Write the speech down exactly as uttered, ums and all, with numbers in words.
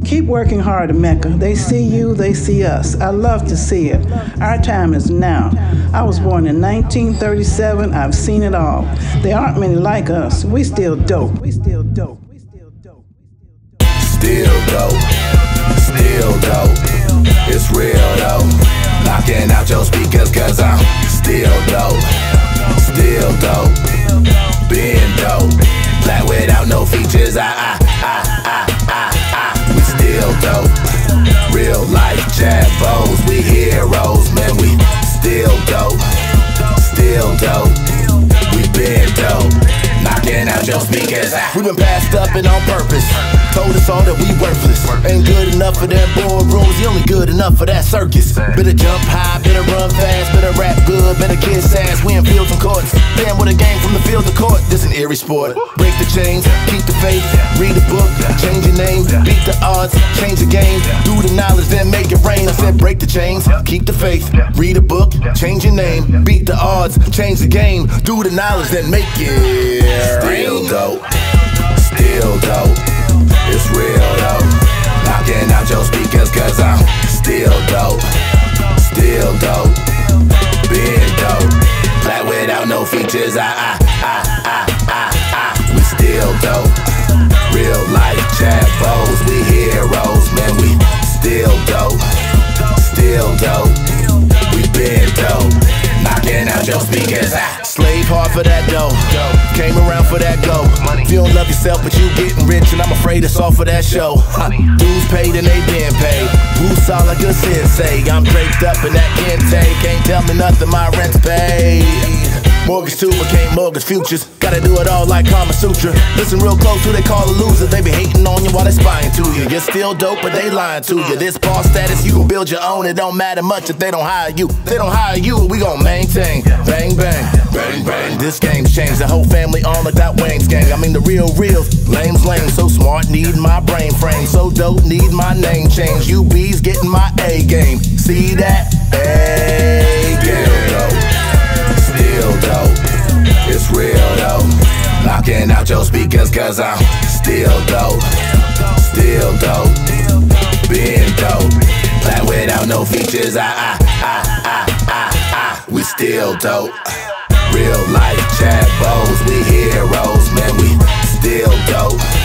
Keep working hard, Mecca. They see you, they see us. I love to see it. Our time is now. I was born in nineteen thirty-seven. I've seen it all. There aren't many like us. We still dope. We still dope. Still dope. Still dope. It's real though. Knocking out your speakers cause I'm still dope. Still dope. Being dope. Flat without no features. I, I, I, I, I, I. We still dope. Real life chavos. We heroes, man. We still dope. Still dope. We been dope. Knocking out your speakers. We been passed up and on purpose. Told us all that we worthless. Ain't good enough for that boardrooms. You only good enough for that circus. Better jump high, better run fast, better rap good, better kiss ass. We in fields and courts. Damn, what a game from the field to court. This an eerie sport. Break the chains, keep the faith, read the book, change your name, beat the odds, change the game. Do the knowledge, then make it rain. I said break the chains, keep the faith, read a book, change your name, beat the odds, change the game. Do the knowledge, then make it rain. Still dope, still dope. It's real though. Knocking out your speakers cause I'm still dope. Still dope. Being dope. Flat without no features. I, I, I, I, I, I. We still dope. Real life chavos. We heroes, man. We still dope. Still dope. We been dope. Knocking out your speakers. I slave hard for that dough. Came around for that go. If you don't love yourself, but you getting rich, and I'm afraid it's all for that show. Huh. Dues paid and they been paid. Who's all like a sensei? I'm draped up in that kente. Can't tell me nothing, my rent's paid. Mortgage two became mortgage futures. Gotta do it all like Kama Sutra. Listen real close, who they call a loser. They be hating on you while they spying to you. You're still dope, but they lying to you. This boss status, you can build your own. It don't matter much if they don't hire you. If they don't hire you, we gon' maintain. Bang, bang, bang, bang. This game's changed. The whole family on like that Wayne's gang. I mean the real, real. Lame's lame. So smart, need my brain frame. So dope, need my name change. U B's getting my A game. See that? A game. Still dope, it's real though. Knocking out your speakers cause I'm still dope. Still dope, being dope. Flat without no features. I, I, I, I, I, I. We still dope. Real life chavos. We heroes, man. We still dope.